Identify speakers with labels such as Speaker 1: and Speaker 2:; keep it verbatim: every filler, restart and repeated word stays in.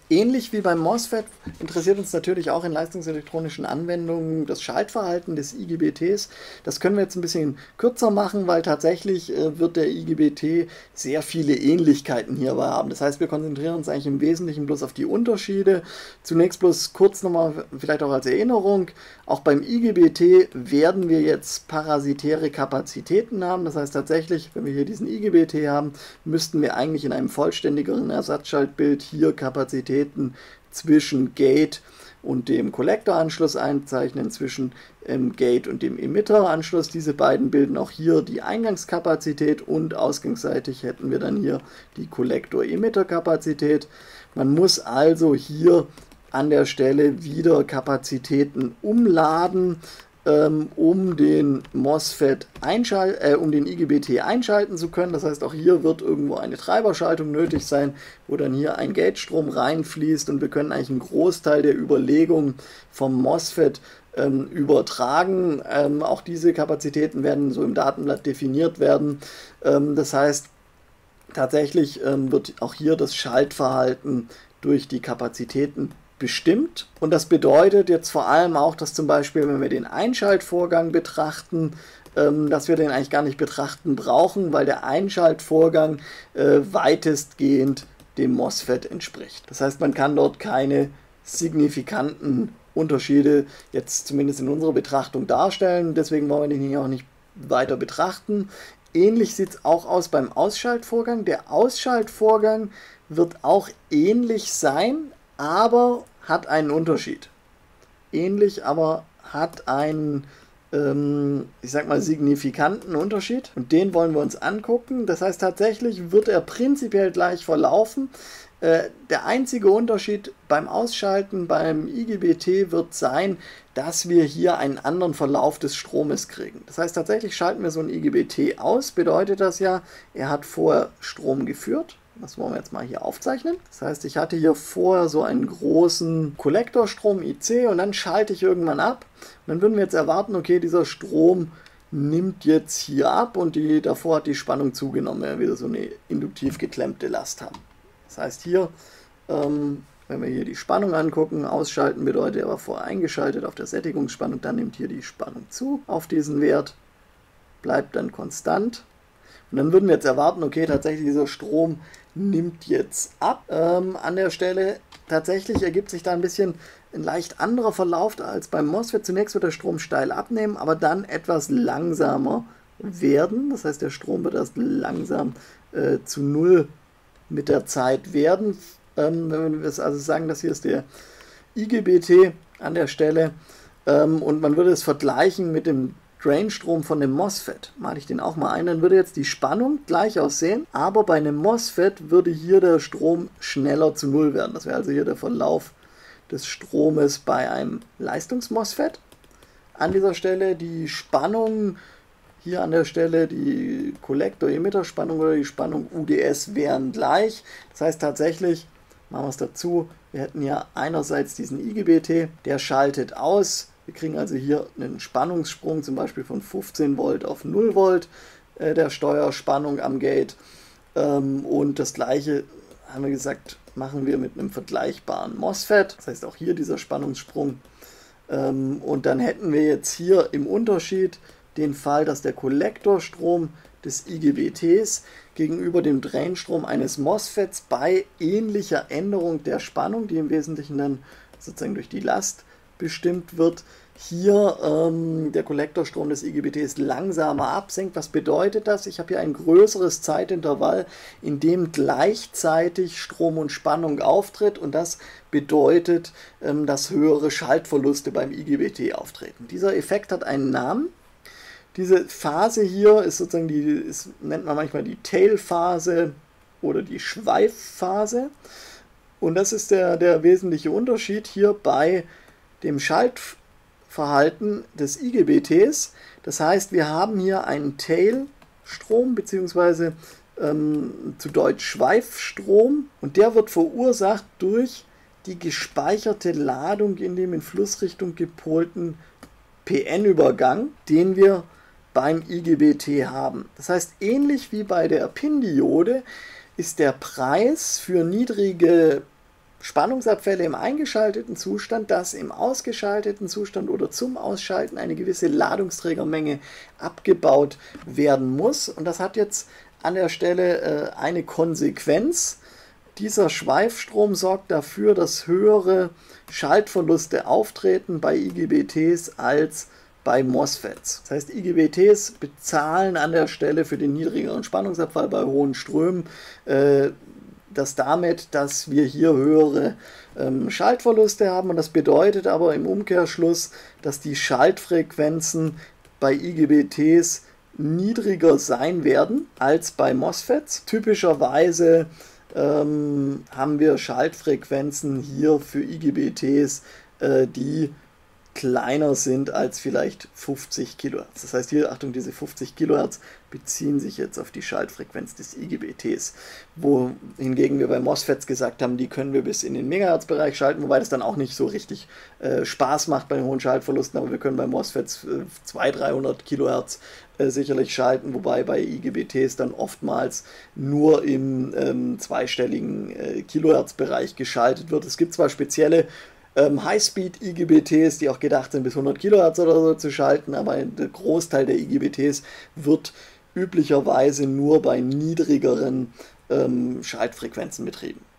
Speaker 1: Ähnlich wie beim MOSFET interessiert uns natürlich auch in leistungselektronischen Anwendungen das Schaltverhalten des I G B Ts. Das können wir jetzt ein bisschen kürzer machen, weil tatsächlich äh, wird der I G B T sehr viele Ähnlichkeiten hierbei haben. Das heißt, wir konzentrieren uns eigentlich im Wesentlichen bloß auf die Unterschiede. Zunächst bloß kurz nochmal, vielleicht auch als Erinnerung, auch beim I G B T werden wir jetzt parasitäre Kapazitäten haben. Das heißt tatsächlich, wenn wir hier diesen I G B T haben, müssten wir eigentlich in einem vollständigeren Ersatzschaltbild hier Kapazitäten zwischen Gate und dem Kollektoranschluss einzeichnen, zwischen ähm, Gate und dem Emitteranschluss. Diese beiden bilden auch hier die Eingangskapazität und ausgangsseitig hätten wir dann hier die Kollektor-Emitter-Kapazität. Man muss also hier an der Stelle wieder Kapazitäten umladen, ähm, um den MOSFET einschalten, äh, um den I G B T einschalten zu können. Das heißt, auch hier wird irgendwo eine Treiberschaltung nötig sein, wo dann hier ein Gatestrom reinfließt und wir können eigentlich einen Großteil der Überlegungen vom MOSFET ähm, übertragen. Ähm, auch diese Kapazitäten werden so im Datenblatt definiert werden. Ähm, das heißt, tatsächlich ähm, wird auch hier das Schaltverhalten durch die Kapazitäten bestimmt. Und das bedeutet jetzt vor allem auch, dass zum Beispiel, wenn wir den Einschaltvorgang betrachten, ähm, dass wir den eigentlich gar nicht betrachten brauchen, weil der Einschaltvorgang äh, weitestgehend dem MOSFET entspricht. Das heißt, man kann dort keine signifikanten Unterschiede jetzt zumindest in unserer Betrachtung darstellen. Deswegen wollen wir den hier auch nicht weiter betrachten. Ähnlich sieht es auch aus beim Ausschaltvorgang. Der Ausschaltvorgang wird auch ähnlich sein, aber hat einen Unterschied. Ähnlich, aber hat einen, ähm, ich sag mal, signifikanten Unterschied. Und den wollen wir uns angucken. Das heißt, tatsächlich wird er prinzipiell gleich verlaufen. Äh, der einzige Unterschied beim Ausschalten, beim I G B T wird sein, dass wir hier einen anderen Verlauf des Stromes kriegen. Das heißt, tatsächlich schalten wir so ein I G B T aus, bedeutet das ja, er hat vorher Strom geführt. Das wollen wir jetzt mal hier aufzeichnen. Das heißt, ich hatte hier vorher so einen großen Kollektorstrom I C und dann schalte ich irgendwann ab. Und dann würden wir jetzt erwarten, okay, dieser Strom nimmt jetzt hier ab und die, davor hat die Spannung zugenommen, wenn wir wieder so eine induktiv geklemmte Last haben. Das heißt hier, ähm, wenn wir hier die Spannung angucken, ausschalten bedeutet, er war vorher eingeschaltet auf der Sättigungsspannung, dann nimmt hier die Spannung zu auf diesen Wert, bleibt dann konstant. Und dann würden wir jetzt erwarten, okay, tatsächlich dieser Strom nimmt jetzt ab ähm, an der Stelle. Tatsächlich ergibt sich da ein bisschen ein leicht anderer Verlauf als beim MOSFET. Zunächst wird der Strom steil abnehmen, aber dann etwas langsamer werden. Das heißt, der Strom wird erst langsam äh, zu Null mit der Zeit werden. Ähm, wenn wir also sagen, das hier ist der I G B T an der Stelle ähm, und man würde es vergleichen mit dem Drainstrom von dem MOSFET, male ich den auch mal ein, dann würde jetzt die Spannung gleich aussehen, aber bei einem MOSFET würde hier der Strom schneller zu Null werden. Das wäre also hier der Verlauf des Stromes bei einem Leistungs-MOSFET. An dieser Stelle die Spannung, hier an der Stelle die Kollektor-Emitter-Spannung oder die Spannung U D S wären gleich. Das heißt tatsächlich, machen wir es dazu, wir hätten ja einerseits diesen I G B T, der schaltet aus. Wir kriegen also hier einen Spannungssprung, zum Beispiel von fünfzehn Volt auf null Volt äh, der Steuerspannung am Gate. Ähm, und das gleiche, haben wir gesagt, machen wir mit einem vergleichbaren MOSFET. Das heißt auch hier dieser Spannungssprung. Ähm, und dann hätten wir jetzt hier im Unterschied den Fall, dass der Kollektorstrom des I G B Ts gegenüber dem Drainstrom eines MOSFETs bei ähnlicher Änderung der Spannung, die im Wesentlichen dann sozusagen durch die Last bestimmt wird, hier ähm, der Kollektorstrom des I G B Ts langsamer absenkt. Was bedeutet das? Ich habe hier ein größeres Zeitintervall, in dem gleichzeitig Strom und Spannung auftritt und das bedeutet, ähm, dass höhere Schaltverluste beim I G B T auftreten. Dieser Effekt hat einen Namen. Diese Phase hier ist sozusagen die, ist, nennt man manchmal die Tail-Phase oder die Schweifphase. Und das ist der, der wesentliche Unterschied hier bei dem Schaltverhalten des I G B Ts. Das heißt, wir haben hier einen Tail-Strom bzw. Ähm, zu Deutsch Schweifstrom und der wird verursacht durch die gespeicherte Ladung in dem in Flussrichtung gepolten P N-Übergang, den wir beim I G B T haben. Das heißt, ähnlich wie bei der P I N-Diode ist der Preis für niedrige Spannungsabfälle im eingeschalteten Zustand, dass im ausgeschalteten Zustand oder zum Ausschalten eine gewisse Ladungsträgermenge abgebaut werden muss. Und das hat jetzt an der Stelle äh, eine Konsequenz. Dieser Schweifstrom sorgt dafür, dass höhere Schaltverluste auftreten bei I G B Ts als bei MOSFETs. Das heißt, I G B Ts bezahlen an der Stelle für den niedrigeren Spannungsabfall bei hohen Strömen äh, das damit, dass wir hier höhere ähm, Schaltverluste haben. Und das bedeutet aber im Umkehrschluss, dass die Schaltfrequenzen bei I G B Ts niedriger sein werden als bei MOSFETs. Typischerweise ähm, haben wir Schaltfrequenzen hier für I G B Ts, äh, die kleiner sind als vielleicht fünfzig Kilohertz. Das heißt hier, Achtung, diese fünfzig Kilohertz beziehen sich jetzt auf die Schaltfrequenz des I G B Ts, wohingegen wir bei MOSFETs gesagt haben, die können wir bis in den Megahertz-Bereich schalten, wobei das dann auch nicht so richtig äh, Spaß macht bei den hohen Schaltverlusten, aber wir können bei MOSFETs äh, zweihundert, dreihundert Kilohertz äh, sicherlich schalten, wobei bei I G B Ts dann oftmals nur im ähm, zweistelligen äh, Kilohertz-Bereich geschaltet wird. Es gibt zwar spezielle High-Speed-I G B Ts, die auch gedacht sind, bis hundert Kilohertz oder so zu schalten, aber der Großteil der I G B Ts wird üblicherweise nur bei niedrigeren ähm, Schaltfrequenzen betrieben.